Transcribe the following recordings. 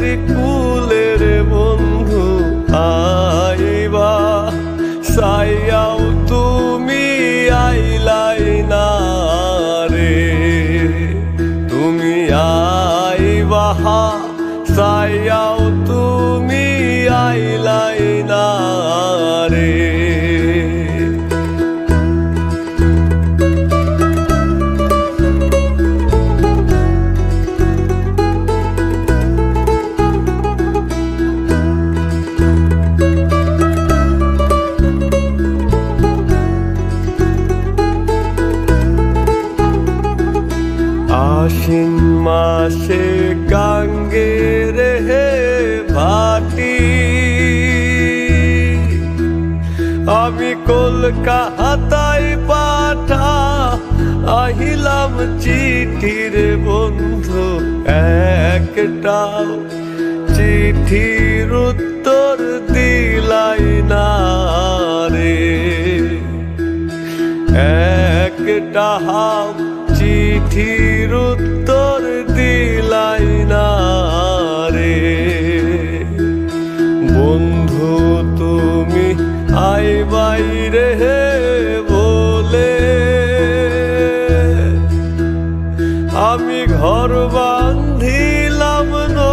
কুলের বন্ধু আইবা সাইয়াও তুমি আইলাই না রে। তুমি আইবা সাইয়াও তুমি আইলাই না রে। আশ্বিন মাসে গাঙ্গের হে ভাটি আমি কলকাতায় পাঠা আহিলাম চিঠির বন্ধু একটা চিঠির উত্তর দিলাই না রে। একটা চিঠির উত্তর দিলাই না রে। বন্ধু তুমি আইবাই রে বলে আমি ঘর বান্ধিলাম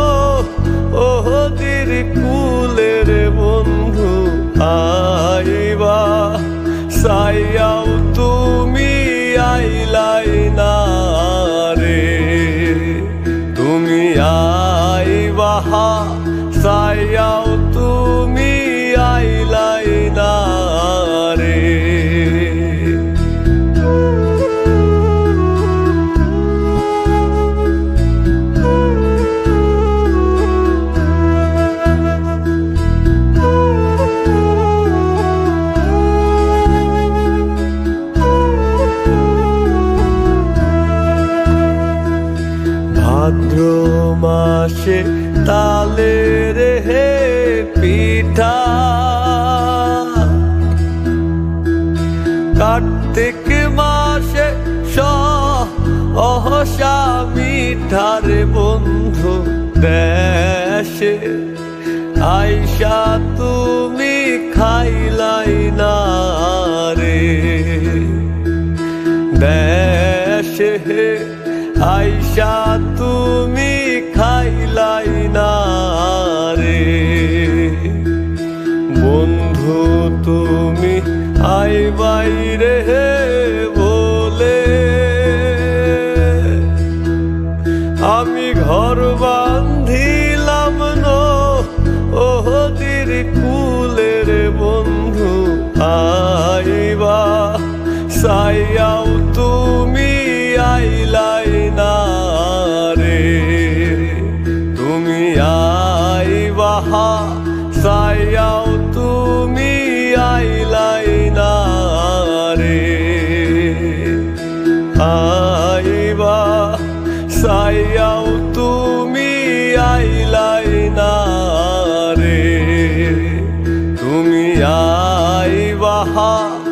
নদীর কুলের বন্ধু আইবা সাইয়াও তুমি আইলাই না রে। তুমি আইবা সাইয়াও তুমি আইলাই না রে। ভাদ্র মাসে তালের হে পিঠা কার্তিক মাসে সহসা মিঠার বন্ধু দেশে আইসা তুমি খাইলাই না রে। দেশে আইসা তুমি খাইলাই না রে। বন্ধু তুমি আইবাই রে বলে আমি ঘর বান্ধিলাম নদীর কুলের বন্ধু আইবা সাইয়াও তুমি আইলাই না রে। তুমি আইবা সাইয়াও তুমি আইলাই না রে। আইবা সাইয়াও তুমি আইলাই না রে। তুমি আইবা